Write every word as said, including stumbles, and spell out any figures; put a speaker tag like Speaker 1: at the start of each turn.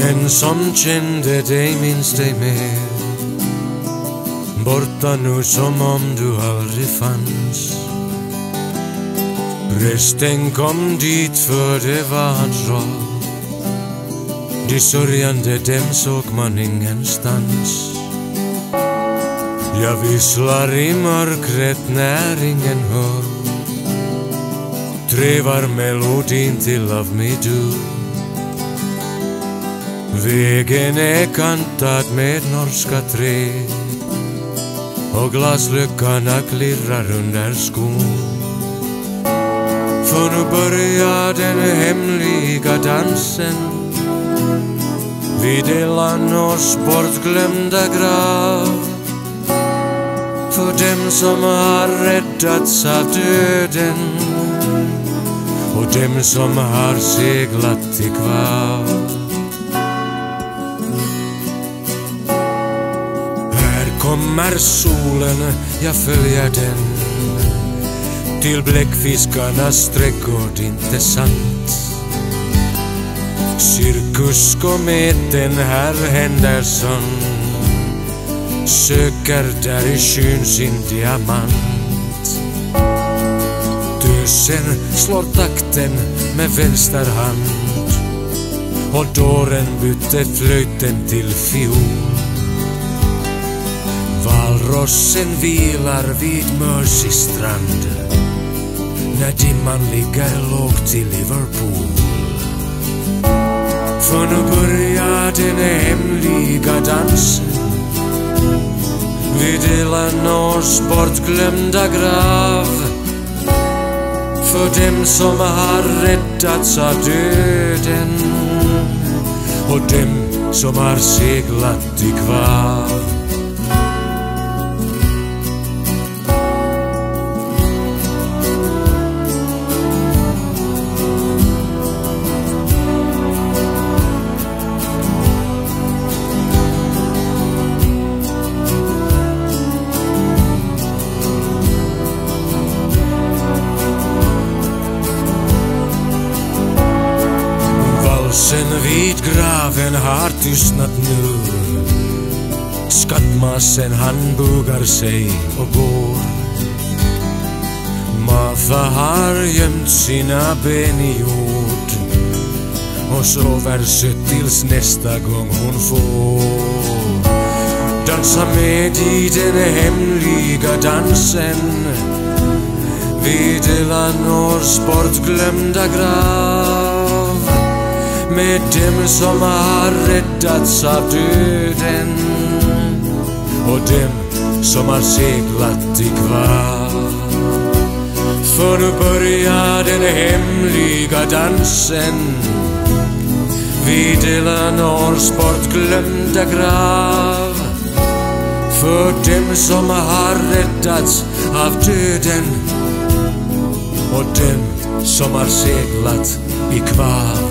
Speaker 1: Ingen som kände dig minns dig mer, borta nu som om du aldrig fanns. Prästen kom dit för det var hans roll, de sörjande dem såg man ingenstans. Jag visslar i mörkret när ingen hör, trevar melodin till Love Me Do. Vägen är kantad med norska träd och glasluckorna klirrar under skon. För nu börjar den hemliga dansen vid Elanors bortglömda grav. För dem som har räddats av döden och dem som har seglat i kvav. Här kommer solen, jag följer den till bläckfiskarnas trädgård, inte sant? Cirkuskometen herr Henderson söker där i skyn sin diamant. Tösen slår takten med vänster hand och dåren bytte flöjten till fiol. Valrossen vilar vid Mersey strand när dimman ligger lågt i Liverpool. För nu börjar den hemliga dansen vid Elanors bortglömda grav. För dem som har räddats av döden och dem som har seglat i kvav. Valsen vid graven har tystnat nu. Skattmassen han bugar sig och går. Martha har gömt sina ben i jord och sover sött tills nästa gång hon får dansa med i den hemliga dansen vid Elanors bortglömda grav. Med dem som har räddats av döden och dem som har seglat i kvav. För nu börjar den hemliga dansen vid Elanors bortglömda grav. För dem som har räddats av döden och dem som har seglat i kvav.